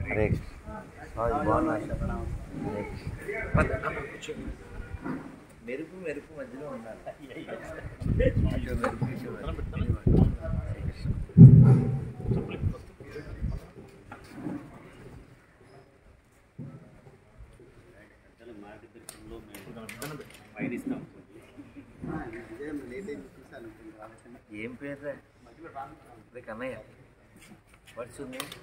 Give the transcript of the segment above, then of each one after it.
హరే బాగున్నా మెరుపు మెరుపు మధ్యలో ఉన్నారు. ఏం పేరు రే కన్నయ్య? What's your name?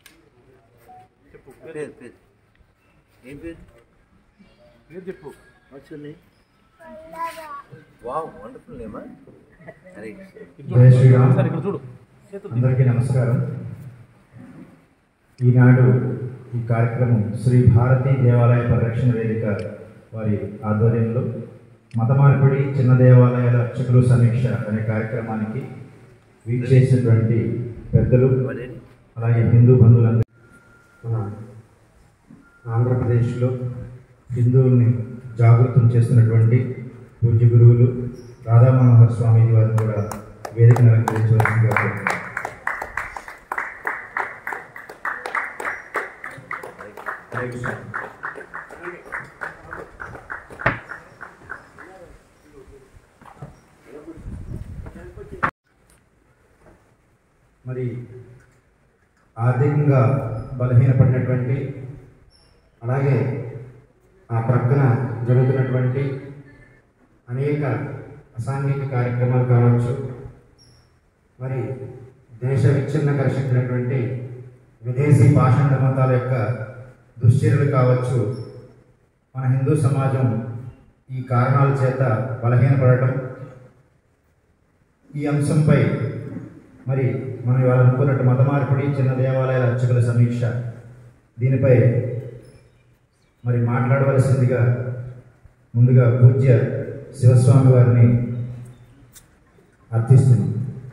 పేరు పేరు ఏం పేరు? పేరు చెప్పు. What's your name? Wow, wonderful నేమా. హరే జై శ్రీరామ్. అందరికీ నమస్కారం. ఈనాడు ఈ కార్యక్రమం శ్రీ భారతీ దేవాలయ పరిరక్షణ వేదిక వారి ఆధ్వర్యంలో మత మార్పిడి చిన్న దేవాలయాల అర్చకులు సమీక్ష అనే కార్యక్రమానికి వీక్షించినటువంటి పెద్దలు అలాగే హిందూ బంధువులందరూ, మన ఆంధ్రప్రదేశ్లో హిందువుల్ని జాగృతం చేస్తున్నటువంటి పూజ్య గురువులు రాధా మనోహర్ స్వామీజీ వారిని కూడా వేదికను అలంకరించవలసిందిగా కోరుతున్నాను. మరి ఆర్థికంగా బలహీనపడినటువంటి, అలాగే ఆ ప్రక్కన జరుగుతున్నటువంటి అనేక అసాంఘిక కార్యక్రమాలు కావచ్చు, మరి దేశ విచ్ఛిన్నకరిచినటువంటి విదేశీ పాషండ మతాల యొక్క దుశ్చర్యలు కావచ్చు, మన హిందూ సమాజం ఈ కారణాల చేత బలహీనపడటం, ఈ అంశంపై మరి మనం ఇవాళ అనుకున్నట్టు మత మార్పిడి చిన్న దేవాలయాల అర్చకుల సమీక్ష, దీనిపై మరి మాట్లాడవలసిందిగా ముందుగా పూజ్య శివస్వామి వారిని అర్థిస్తున్నాం.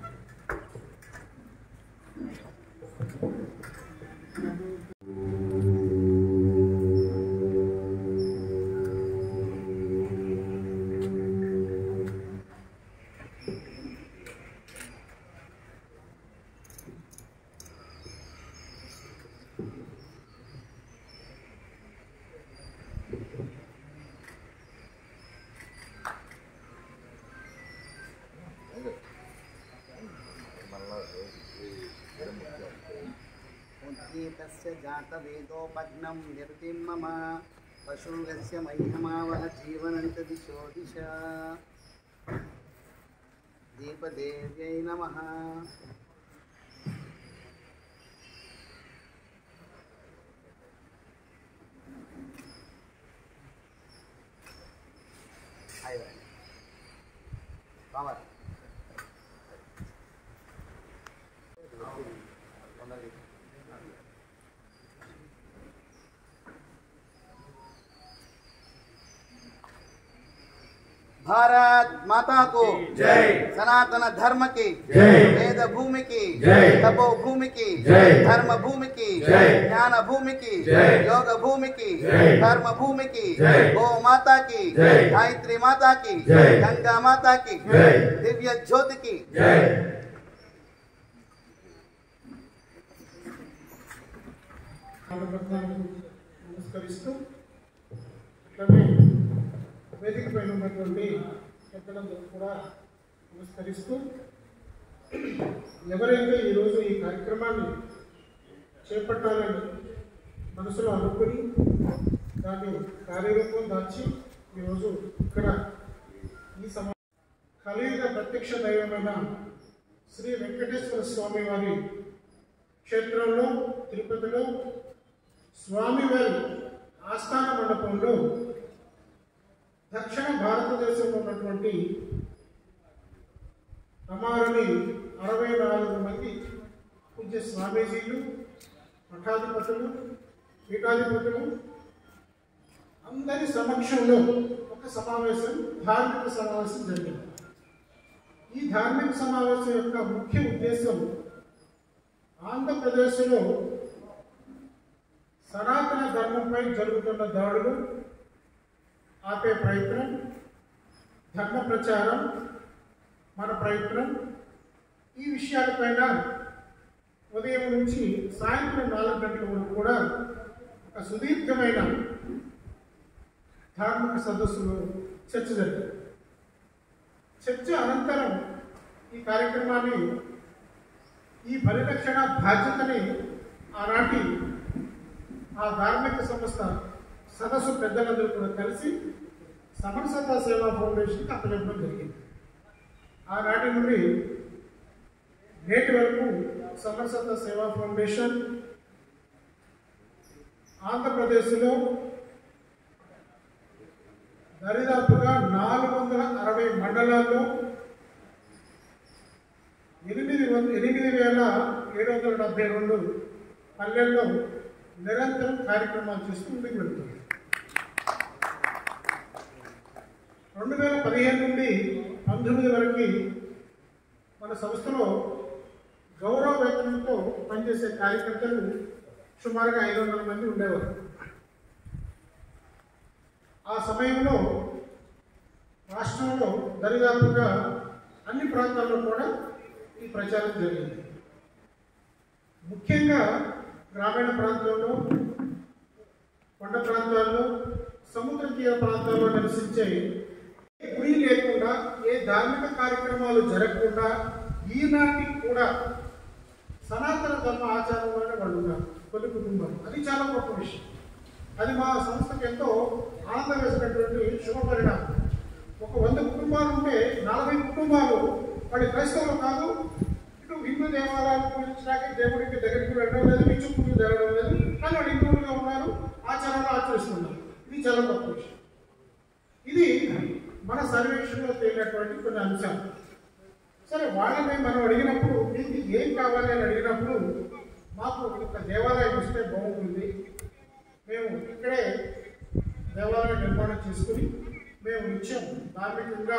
जातवेदोपघ्नं निरतिं मम पशुगस्य मह्यमावह जीवनन्त दिशो दिशा दीपदेव्यै नमः। भारत माता को जय, सनातन धर्म की जय, वेद भूमि की जय, तपो भूमि की जय, धर्म भूमि की जय, ज्ञान भूमि की जय, योग भूमि की जय, धर्म भूमि की जय, गौ माता की जय, गायत्री माता की जय, गंगा माता की जय, दिव्य ज्योति की जय। నమస్కరిస్తూ వేదిక పైన ఉన్నటువంటి పెద్దలందరూ కూడా నమస్కరిస్తూ, ఎవరైతే ఈరోజు ఈ కార్యక్రమాన్ని చేపట్టాలని మనసులో అనుకుని దాన్ని కార్యరూపం దాచి ఈరోజు ఇక్కడ ఈ కలియుగ ప్రత్యక్ష దైవమైన శ్రీ వెంకటేశ్వర స్వామి వారి క్షేత్రంలో తిరుపతిలో స్వామివారి ఆస్థాన మండపంలో దక్షిణ భారతదేశంలో ఉన్నటువంటి అమారుని 64 మంది పూజ్య స్వామీజీలు, మఠాధిపతులు, పీఠాధిపతులు అందరి సమక్షంలో ఒక సమావేశం, ధార్మిక సమావేశం జరిగింది. ఈ ధార్మిక సమావేశం యొక్క ముఖ్య ఉద్దేశం ఆంధ్రప్రదేశ్లో సనాతన ధర్మంపై జరుగుతున్న దాడులు ఆపే ప్రయత్నం, ధర్మ ప్రచారం మన ప్రయత్నం, ఈ విషయాలపైన ఉదయం నుంచి సాయంత్రం 4 గంటల వరకు కూడా ఒక సుదీర్ఘమైన ధార్మిక సదస్సులో చర్చ జరిగింది. చర్చ అనంతరం ఈ కార్యక్రమాన్ని, ఈ పరిరక్షణ బాధ్యతని ఆనాటి ఆ ధార్మిక సంస్థ సదస్సు పెద్దలందరూ కూడా కలిసి సమరసత సేవా ఫౌండేషన్కి అప్పచెప్పడం జరిగింది. ఆనాటి నుండి నేటి వరకు సమరసత సేవా ఫౌండేషన్ ఆంధ్రప్రదేశ్లో దరిదాపుగా 460 మండలాల్లో 8,772 పల్లెల్లో నిరంతరం కార్యక్రమాలు చేస్తూ ముందుకు వెళ్తుంది. 2015 నుండి 19 వరకు మన సంస్థలో గౌరవ వేతనంతో పనిచేసే కార్యకర్తలు సుమారుగా 500 మంది ఉండేవారు. ఆ సమయంలో రాష్ట్రంలో దరిదాపుగా అన్ని ప్రాంతాల్లో కూడా ఈ ప్రచారం జరిగింది. ముఖ్యంగా గ్రామీణ ప్రాంతాల్లో, కొండ ప్రాంతాల్లో, సముద్ర తీర ప్రాంతాల్లో నివసించే గుడి లేకుండా, ఏ ధార్మిక కార్యక్రమాలు జరగకుండా ఈనాటికి కూడా సనాతన ధర్మ ఆచారంలోనే వాళ్ళు ఉన్నారు కొన్ని కుటుంబాలు. అది చాలా గొప్ప విషయం. అది మా సంస్థకు ఎంతో ఆనందం వేసినటువంటి శుభ పరిణామం. ఒక 100 కుటుంబాలు ఉంటే 40 కుటుంబాలు వాడి క్రైస్తవులు కాదు, ఇటు హిందూ దేవాలయాలు పూజించడానికి దేవుడికి దగ్గరికి వెళ్ళడం లేదు, నిత్య పూజ జరగడం లేదు, కానీ వాళ్ళు హిందువులుగా ఉన్నారు, ఆచారాలు ఆచరిస్తున్నారు. ఇది చాలా గొప్ప విషయం. ఇది మన సర్వేక్షణలో తేలినటువంటి కొన్ని అంశాలు. సరే, వాళ్ళని మనం అడిగినప్పుడు మీకు ఏం కావాలి అని అడిగినప్పుడు మాకు ఒక దేవాలయం వస్తే బాగుంటుంది, మేము ఇక్కడే దేవాలయం నిర్మాణం చేసుకుని మేము నిత్యం ధార్మికంగా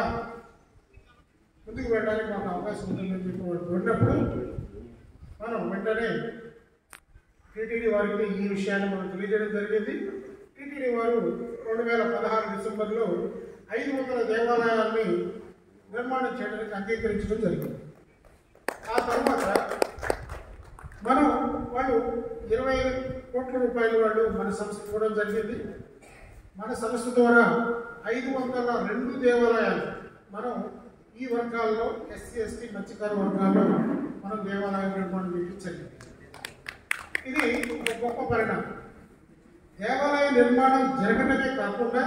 ముందుకు వెళ్ళడానికి మాకు అవకాశం ఉంటుందని చెప్పి వాళ్ళు కోరినప్పుడు మనం వెంటనే టీటీడీ వారికి ఈ విషయాన్ని మనం తెలియజేయడం జరిగింది. టీటీడీ వారు 2016 డిసెంబర్లో 500 దేవాలయాల్ని నిర్మాణం చేయడానికి అంగీకరించడం జరిగింది. ఆ తర్వాత మనం వాళ్ళు 25 కోట్ల రూపాయలు వాళ్ళు మన సంస్థ ఇవ్వడం జరిగింది. మన సంస్థ ద్వారా 502 దేవాలయాలు మనం ఈ వర్గాల్లో, ఎస్సీ ఎస్టీ మత్స్యకార వర్గాల్లో మనం దేవాలయ నిర్మాణం చేయించండి. ఇది ఒక గొప్ప పరిణామం. దేవాలయ నిర్మాణం జరగడమే కాకుండా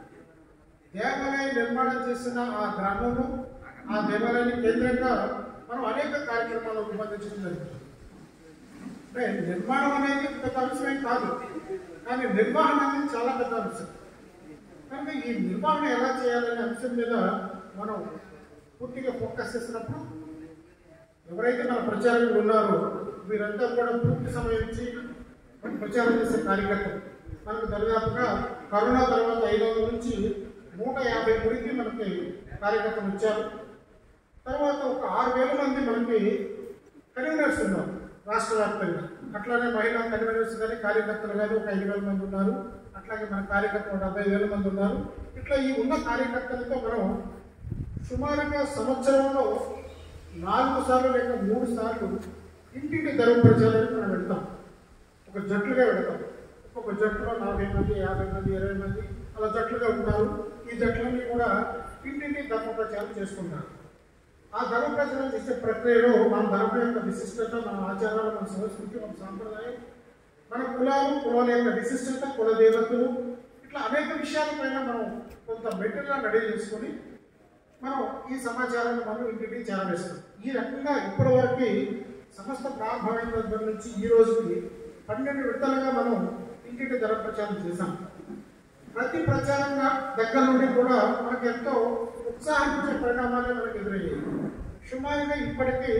దేవాలయ నిర్మాణం చేసిన ఆ గ్రామంలో, ఆ దేవాలయాన్ని కేంద్రంగా మనం అనేక కార్యక్రమాలు రూపొందించడం జరిగింది. అంటే నిర్మాణం అనేది పెద్ద అంశమే కాదు, కానీ నిర్వహణ అనేది చాలా పెద్ద అంశం. కనుక ఈ నిర్వహణ ఎలా చేయాలనే అంశం మీద మనం పూర్తిగా ఫోకస్ చేసినప్పుడు ఎవరైతే మన ప్రచారకులు ఉన్నారో వీరంతా కూడా పూర్తి సమయం ఇచ్చి ప్రచారం చేసే కార్యకర్తలు మనకు దరిదాపుగా కరోనా తర్వాత 500 నుంచి 150 గురికి మనకి కార్యకర్తలు వచ్చారు. తర్వాత ఒక 6000 మంది మనకి కన్వీనర్స్ ఉన్నారు రాష్ట్ర వ్యాప్తంగా. అట్లానే మహిళా కన్వీనర్స్ కానీ కార్యకర్తలు కానీ ఒక 5000 మంది ఉన్నారు. అట్లాగే మన కార్యకర్తలు 70,000 మంది ఉన్నారు. ఇట్లా ఈ ఉన్న కార్యకర్తలతో మనం సుమారుగా సంవత్సరంలో 4 సార్లు లేక 3 సార్లు ఇంటికి ధర్మ ప్రచారానికి మనం వెళ్తాం. ఒక జట్లుగా వెళ్తాం. ఒక్కొక్క జట్టులో 40 మంది, 50 మంది, 20 మంది అలా జట్లుగా ఉంటారు. ఈ జట్లన్నీ కూడా ఇంటికి ధర్మ ప్రచారం చేసుకుంటారు. ఆ ధర్మ ప్రచారం చేసే ప్రక్రియలో మన ధర్మం యొక్క విశిష్టత, మన ఆచారాలు, మన సంస్కృతి, మన సాంప్రదాయం, మన కులాల యొక్క విశిష్టత, కుల దేవతలు, ఇట్లా అనేక విషయాలపైన మనం కొంత మెటీరియల్ రెడీ చేసుకొని మనం ఈ సమాచారాన్ని మనం ఇంటికి చేరవేస్తాం. ఈ రకంగా ఇప్పటి వరకు సంస్థ ప్రారంభమైన దగ్గర నుంచి ఈ రోజుకి 12 విడతలుగా మనం ఇంటికి ధర ప్రచారం చేశాం. ప్రతి ప్రచారంగా దగ్గర నుండి కూడా మనకు ఎంతో ఉత్సాహించే పరిణామాలే మనకు ఎదురయ్యాయి. సుమారుగా ఇప్పటికీ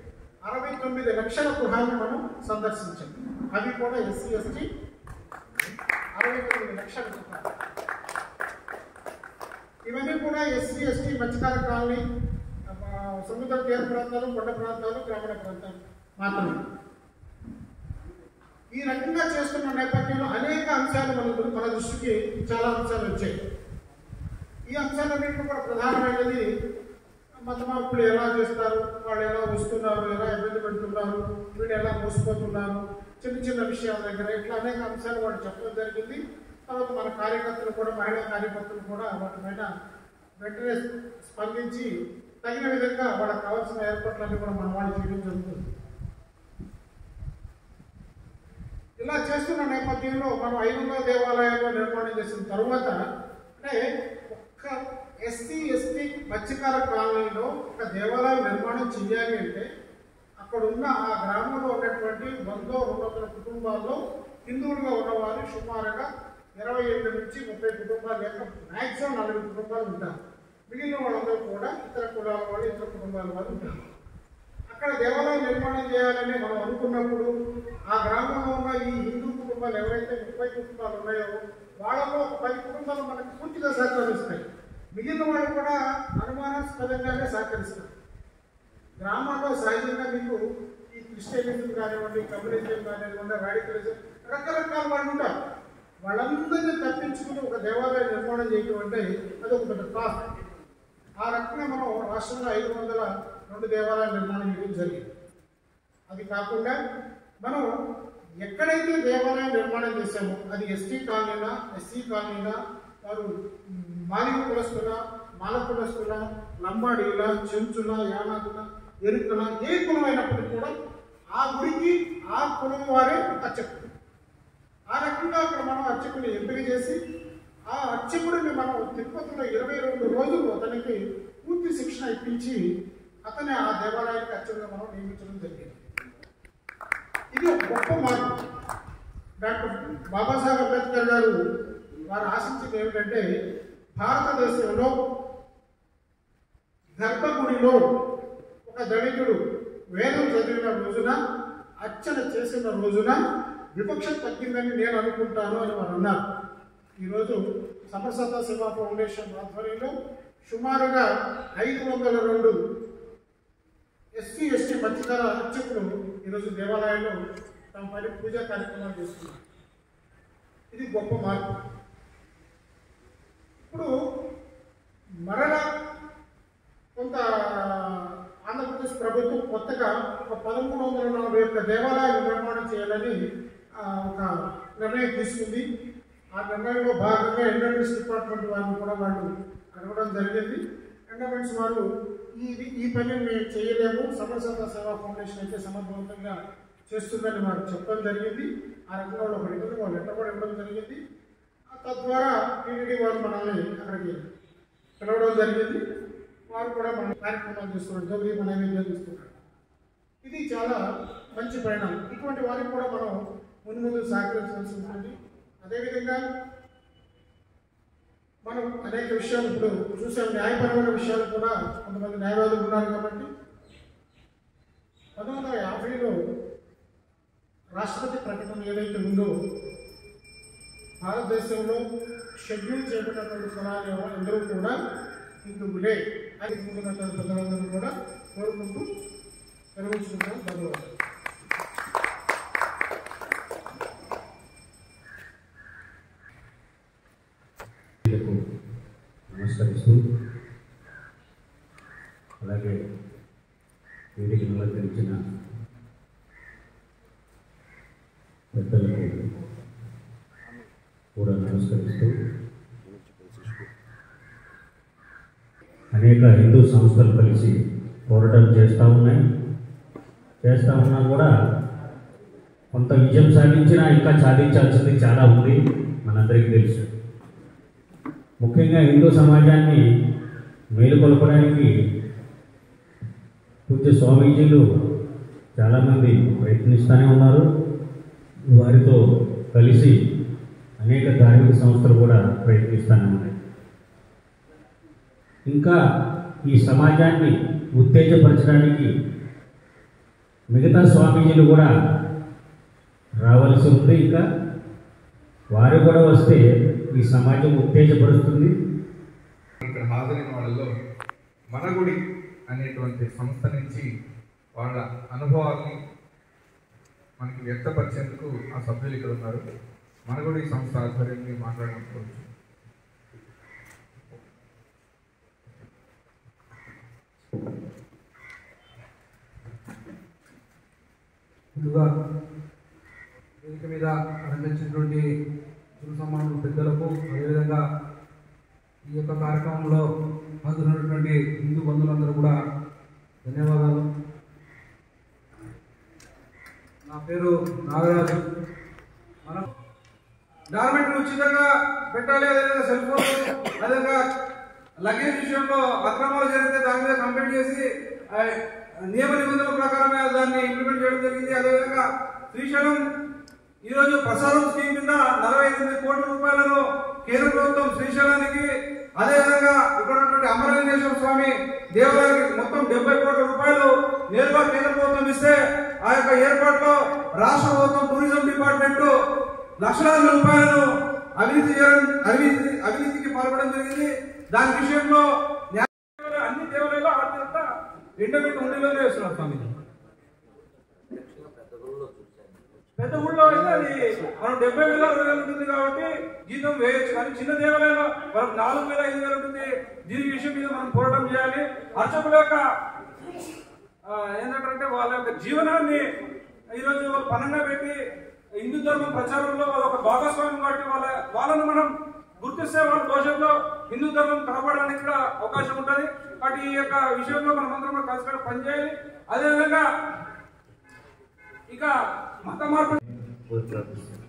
69 లక్షల గృహాలను మనం సందర్శించాం. అవి కూడా ఎస్సీ ఎస్టీ 69 లక్షల గృహాలు. ఇవన్నీ కూడా ఎస్సీ ఎస్టీ మత్స్యకార కాలనీ, సముద్ర తీర ప్రాంతాలు, కొండ ప్రాంతాలు, గ్రామీణ ప్రాంతాలు మాత్రమే. ఈ రకంగా చేస్తున్న నేపథ్యంలో అనేక అంశాలు మన దృష్టికి చాలా అంశాలు వచ్చాయి. ఈ అంశాలన్నింటిలో కూడా ప్రధానమైనది మత మార్పులు ఎలా చేస్తారు, వాళ్ళు ఎలా వస్తున్నారు, ఎలా ఇబ్బంది పెడుతున్నారు, వీళ్ళు ఎలా మోసిపోతున్నారు, చిన్న చిన్న విషయాల దగ్గర ఇట్లా అనేక అంశాలు వాళ్ళు చెప్పడం జరిగింది. తర్వాత మన కార్యకర్తలు కూడా, మహిళా కార్యకర్తలు కూడా వాటి పైన వెంటనే స్పందించి తగిన విధంగా వాళ్ళకి కావాల్సిన ఏర్పాట్లన్నీ కూడా మన వాళ్ళు చేయడం జరుగుతుంది. ఇలా చేస్తున్న నేపథ్యంలో మనం 500 దేవాలయాల్లో నిర్మాణం చేసిన తర్వాత, అంటే ఒక్క ఎస్సీ ఎస్టీ మత్స్యకార కాలనీలో ఒక దేవాలయం నిర్మాణం చేయాలి అంటే అక్కడ ఉన్న ఆ గ్రామంలో ఉన్నటువంటి 100-200 కుటుంబాల్లో హిందువులుగా ఉన్నవారు సుమారుగా 28 నుంచి 30 కుటుంబాలు, లేక మ్యాక్సిమం 40 కుటుంబాలు ఉంటారు. మిగిలిన వాళ్ళందరూ కూడా ఇతర కులాల వాళ్ళు, ఇతర కుటుంబాల వాళ్ళు ఉంటారు. అక్కడ దేవాలయం నిర్మాణం చేయాలని మనం అనుకున్నప్పుడు ఆ గ్రామంలో ఉన్న ఈ హిందూ కుటుంబాలు ఎవరైతే 30 కుటుంబాలు ఉన్నాయో వాళ్ళలో 10 కుటుంబాలు మనకు పూర్తిగా సహకరిస్తాయి. మిగిలిన వాళ్ళు కూడా అనుమానాస్పదంగానే సహకరిస్తారు. గ్రామాల్లో సహజంగా మీకు ఈ క్రిస్టియనిజం కానివ్వండి, కమ్యూనిజం కానివ్వండి, రాడికలిజం, రకరకాల వాళ్ళు ఉంటారు. వాళ్ళందరినీ తప్పించుకుని ఒక దేవాలయం నిర్మాణం చేయడం అంటే అది ఒక పెద్ద టాస్క్. ఆ రకంగా మనం రాష్ట్రంలో 502 దేవాలయాల నిర్మాణం చేయడం జరిగింది. అది కాకుండా మనం ఎక్కడైతే దేవాలయం నిర్మాణం చేశామో అది ఎస్టీ కాలనీనా, ఎస్సీ కాలనీనా, వారు మాలిక కులస్తుల, మాల కులస్తుల, లంబాడీల, చెంచుల, యానాదుల, ఎరుకల, ఏ కులం అయినప్పటికీ కూడా ఆ గుడికి ఆ కులం వారే అర్చకుడు. ఆ రకంగా అక్కడ మనం అర్చకుడిని ఎంపిక చేసి ఆ అర్చకుడిని మనం తిరుపతిలో 22 రోజులు అతనికి పూర్తి శిక్షణ ఇప్పించి అతని ఆ దేవాలయానికి అర్చకుడిగా మనం నియమించడం జరిగింది. ఇది ఒక గొప్ప మార్పు. డాక్టర్ బాబాసాహెబ్ అంబేద్కర్ గారు వారు ఆశించింది ఏమిటంటే భారతదేశంలో గర్భగుడిలో ఒక దళితుడు వేదం చదివిన రోజున, అర్చన చేసిన రోజున వివక్ష తగ్గిందని నేను అనుకుంటాను అని వారు అన్నారు. ఈరోజు సమరసత సేవా ఫౌండేషన్ ఆధ్వర్యంలో సుమారుగా 502 ఎస్సీ ఎస్టీ మత్స్యకార అర్చకులు ఈరోజు దేవాలయంలో తమ పని పూజా కార్యక్రమాలు చేస్తున్నారు. ఇది గొప్ప మార్పు. ఇప్పుడు మరలా కొంత ఆంధ్రప్రదేశ్ ప్రభుత్వం కొత్తగా ఒక 1341 దేవాలయాలు నిర్మాణం చేయాలని ఒక నిర్ణయం తీసుకుంది. ఆ నిర్ణయంలో భాగంగా ఎండోమెంట్స్ డిపార్ట్మెంట్ వారిని కూడా వాళ్ళు అడగడం జరిగింది. ఎండోమెంట్స్ వారు ఈ పని మేము చేయలేము, సమరసత సేవా ఫౌండేషన్ అయితే సమర్థవంతంగా చేస్తుందని వారు చెప్పడం జరిగింది. ఆ రకంగా ఒక రిటర్న్ వాళ్ళు లెటర్ కూడా ఇవ్వడం జరిగింది. తద్వారా టీటీడీ వారు మనల్ని అక్కడికి పిలవడం జరిగింది. వారు కూడా మన కార్యక్రమాలు చేస్తున్నారు, గౌరీ మన నైవేద్యాలు చేస్తున్నారు. ఇది చాలా మంచి పరిణామం. ఇటువంటి వారికి కూడా మనం ముందు సహకరించాల్సి ఉంటుంది. అదేవిధంగా మనం అనేక విషయాలు ఇప్పుడు చూసాం. న్యాయపరమైన విషయాలు కూడా కొంతమంది న్యాయవాదులు ఉన్నారు కాబట్టి 1950లో రాష్ట్రపతి ప్రకటన ఏదైతే ఉందో భారతదేశంలో షెడ్యూల్ చేయబడినటువంటి కులాలు అందరూ కూడా హిందువులే అది ముందున్నటువంటి ప్రజలందరూ కూడా కోరుకుంటూ నిర్వహించుకుంటాం. ధన్యవాదాలు. నమస్కరిస్తూ అలాగే వేదికను అలంకరించిన పెద్దలకు కూడా నమస్కరిస్తూ అనేక హిందూ సంస్థలు కలిసి పోరాటం చేస్తూ ఉన్నా కూడా కొంత విజయం సాధించినా ఇంకా సాధించాల్సింది చాలా ఉంది, మనందరికీ తెలుసు. ముఖ్యంగా హిందూ సమాజాన్ని మేలుకొల్పడానికి పూజ్య స్వామీజీలు చాలామంది ప్రయత్నిస్తూనే ఉన్నారు. వారితో కలిసి అనేక ధార్మిక సంస్థలు కూడా ప్రయత్నిస్తూనే ఉన్నాయి. ఇంకా ఈ సమాజాన్ని ఉత్తేజపరచడానికి మిగతా స్వామీజీలు కూడా రావాల్సి ఉంది. ఇంకా వారు కూడా వస్తే ఈ సమాజం ఉత్తేజపరుస్తుంది. ఇక్కడ హాజరైన వాళ్ళలో మనగుడి అనేటువంటి సంస్థ నుంచి వాళ్ళ అనుభవాల్ని మనకి వ్యక్తపరిచేందుకు ఆ సభ్యులు ఇక్కడ ఉన్నారు. మనగుడి సంస్థ ఆధ్వర్యంలో మాట్లాడుకోవచ్చు. ముందుగా వేదిక మీద అలంకరించినటువంటి గురు సమానులు పెద్దలకు, అదేవిధంగా ఈ యొక్క కార్యక్రమంలో పాల్గొన్నటువంటి హిందూ బంధువులందరూ కూడా ధన్యవాదాలు. నా పేరు నాగరాజు. మనం గార్మెంట్లు ఉచితంగా పెట్టాలి, అదేవిధంగా సెల్ ఫోన్, అదేవిధంగా లగేజ్ విషయంలో అక్రమాలు జరిగితే దాని మీద కంప్లైంట్ చేసి నియమ నిబంధనల ప్రకారమే దాన్ని ఇంప్లిమెంట్ చేయడం జరిగింది. అదేవిధంగా శ్రీశైలం ఈరోజు ప్రసాదం స్కీమ్ కింద 48 కోట్ల రూపాయలను కేంద్ర ప్రభుత్వం శ్రీశైలానికి, అదేవిధంగా ఇక్కడ ఉన్నటువంటి అమరలింగేశ్వర స్వామి దేవాలయానికి మొత్తం 70 కోట్ల రూపాయలు నేరుగా కేంద్ర ప్రభుత్వం ఇస్తే ఆ యొక్క ఏర్పాట్లో రాష్ట్ర ప్రభుత్వం టూరిజం డిపార్ట్మెంట్ లక్షలాది రూపాయలను అవినీతికి పాల్పడడం జరిగింది. దాని విషయంలో అన్ని దేవాలయాలు ఆర్థిక ఎండబెట్టి ఉండిలోనే వేస్తున్నారు స్వామి. పెద్ద ఊళ్ళో అయితే అది మనం 70,000 60,000 ఉంటుంది కాబట్టి జీతం వేయచ్చు, కానీ చిన్న దేవాలయంలో మనం 4,000 5,000 ఉంటుంది. దీని విషయం మీద మనం పోరాటం చేయాలి. అర్చకుల యొక్క ఏంటంటే వాళ్ళ యొక్క జీవనాన్ని ఈరోజు వాళ్ళు పనంగా పెట్టి హిందూ ధర్మం ప్రచారంలో వాళ్ళ ఒక భాగస్వామ్యం కాబట్టి వాళ్ళను మనం గుర్తిస్తే వాళ్ళ భవిష్యత్తులో హిందూ ధర్మం కాపాడడానికి కూడా అవకాశం ఉంటుంది. కాబట్టి ఈ యొక్క విషయంలో మనం అందరం కలిసి పనిచేయాలి. అదేవిధంగా ఇక మత మార్పు